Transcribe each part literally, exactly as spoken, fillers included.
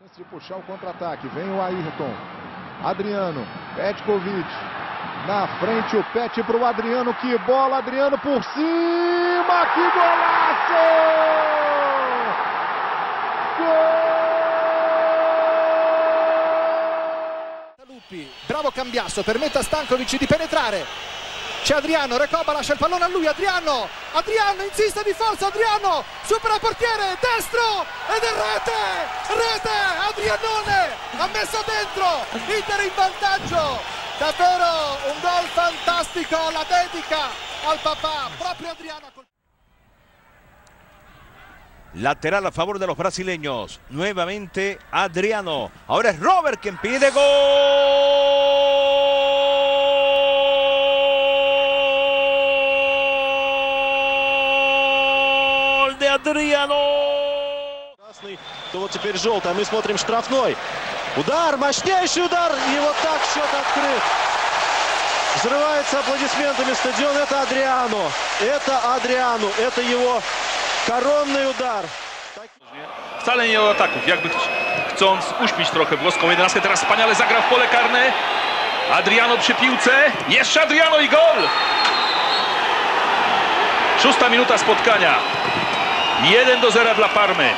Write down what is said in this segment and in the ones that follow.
De puxar o contra-ataque, vem o Ayrton, Adriano, Petkovic, na frente o Pet para o Adriano, que bola, Adriano por cima, que golaço! Gol! Lupi, bravo Cambiasso, permette a Stankovic di penetrare, c'è Adriano, Recoba lascia il pallone a lui, Adriano, Adriano insiste di forza, Adriano, supera il portiere, destro, ed è rete, rete, Adrianone, ha messo dentro, Inter in vantaggio, davvero un gol fantastico, la dedica al papà, proprio Adriano. Lateral a favor de los brasileños, nuevamente Adriano, ahora es Robert quien pide гол de Adriano. То вот теперь желтый, а мы смотрим штрафной. Удар, мощнейший удар, и вот так счет открыт. Взрывается аплодисментами стадион, это Адриано, это Adriano, это его koronny udar. Wcale nie od ataków, jakby ch chcąc uśpić trochę włoską jedenastkę. Teraz wspaniale zagrał w pole karne. Adriano przy piłce. Jeszcze Adriano i gol! Szósta minuta spotkania. jeden do zera dla Parmy.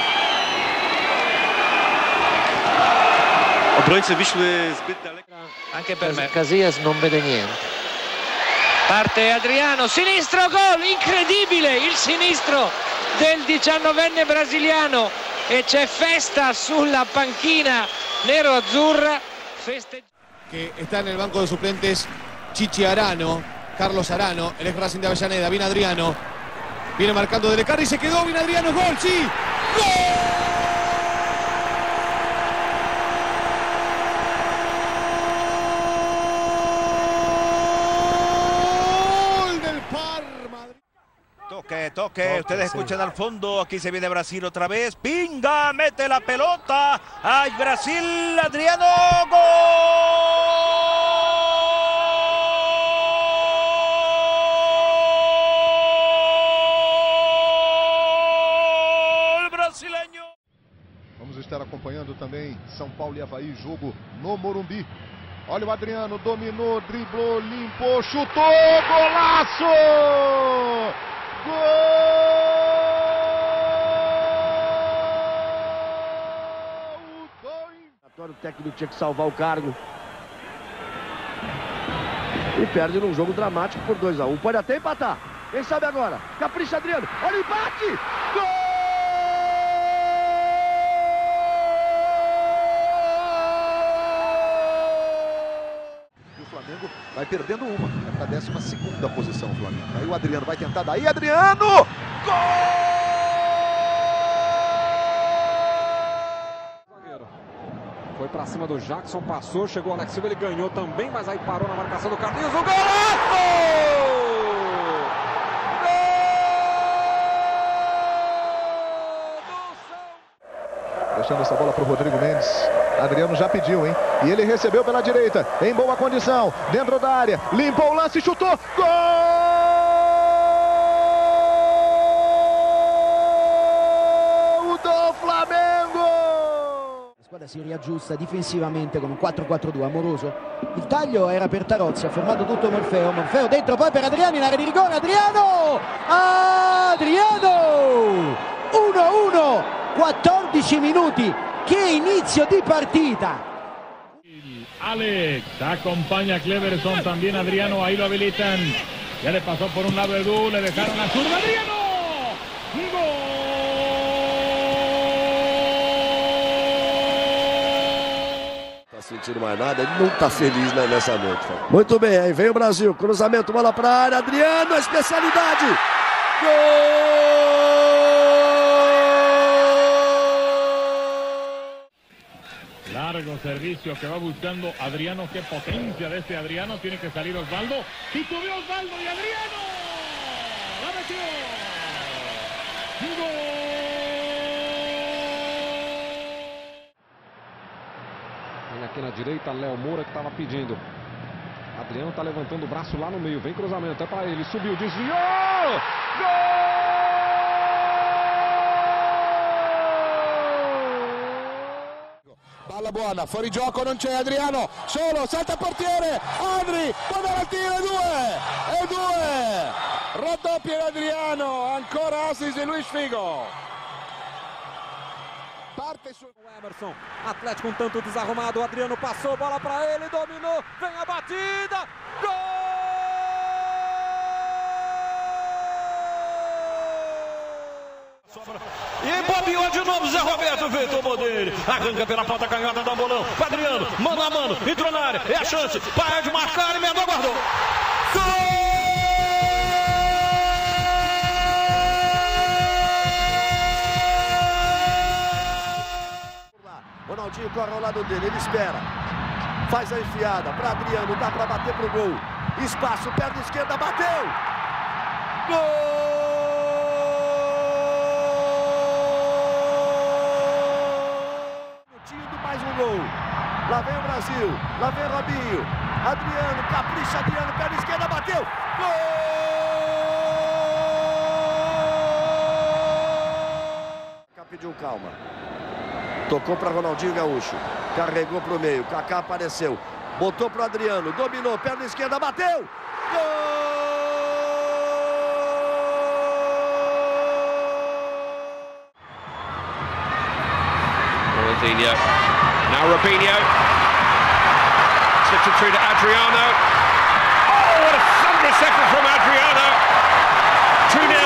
Obrońcy Wisły zbyt daleko. Anche per me. Casillas non vede niente. Parte Adriano, sinistro, gol, incredibile, il sinistro del diciannovenne brasiliano e c'è festa sulla panchina nero-azzurra. Feste... Que está en el banco de suplentes Chichi Arano, Carlos Arano, el ex Racing de Avellaneda, viene Adriano, viene marcando de Lecarri, se quedó, viene Adriano, gol, sí, gol. Toque, toque, ustedes escuchan al fondo, aquí se viene Brasil otra vez, Pinga, mete la pelota, ¡ay, Brasil, Adriano, gol brasileño! Vamos estar acompanhando também São Paulo e Avaí, jogo no Morumbi. Olha o Adriano, dominou, driblou, limpou, chutou, golaço! O técnico tinha que salvar o cargo. E perde num jogo dramático por dois a um. Pode até empatar. Quem sabe agora? Capricha, Adriano. Olha o empate! Gol! E o Flamengo vai perdendo uma. É para a décima segunda posição o Flamengo. Aí o Adriano vai tentar daí. Adriano! Gol! Foi pra cima do Jackson, passou, chegou o Alex Silva, ele ganhou também, mas aí parou na marcação do Carlinhos, o golaço! Deixando essa bola para o Rodrigo Mendes. Adriano já pediu, hein? E ele recebeu pela direita, em boa condição, dentro da área, limpou o lance, chutou, gol! Si riaggiusta difensivamente con un quattro quattro due amoroso. Il taglio era per Tarozzi, ha fermato tutto Morfeo. Morfeo dentro poi per Adriano in area di rigore. Adriano! Adriano! uno a uno, quattordici minuti. Che inizio di partita! Alex acompaña a Cleverson, también Adriano, ahí lo habilitan. Ya le pasó por un lado Edu, le dejaron a zurda. Adriano! ¡Gol! Sentindo mais nada, ele não está feliz nessa noite. Muito bem, aí vem o Brasil, cruzamento, bola para a área, Adriano, a especialidade, gol! Largo servicio que va buscando Adriano, qué potencia de este Adriano, tiene que salir Osvaldo, y subió Osvaldo y Adriano, la metió, gol! Aqui na direita, Léo Moura que estava pedindo. Adriano está levantando o braço lá no meio. Vem cruzamento, é para ele. Subiu, desviou! Gol! Palla buona, fuori gioco, non c'è Adriano, solo, salta il portiere, Adri, può dare il tiro, e due, e due, raddoppia Adriano, ancora assist di Luis Figo. Parte su Emerson, Atlético um tanto desarrumado, o Adriano passou, bola para ele, dominou, vem a batida, gol! E bobeou de novo Zé Roberto, fez tomou dele. Arranca pela ponta canhota da bolão. Adriano, mano a mano, entrou na área. É a chance, para de marcar, emendou, guardou. Ronaldinho corre ao lado dele, ele espera. Faz a enfiada para Adriano, dá para bater pro gol. Espaço, perna esquerda, bateu. Gol! Gol. Lá vem o Brasil, lá vem o Robinho, Adriano, capricha Adriano, perna esquerda, bateu, gol! Pediu calma, tocou para Ronaldinho Gaúcho, carregou para o meio, Kaká apareceu, botou para o Adriano, dominou, perna esquerda, bateu, gol! Ronaldinho. Now Robinho, slips it through to Adriano. Oh, what a thunderous effort from Adriano. two nil.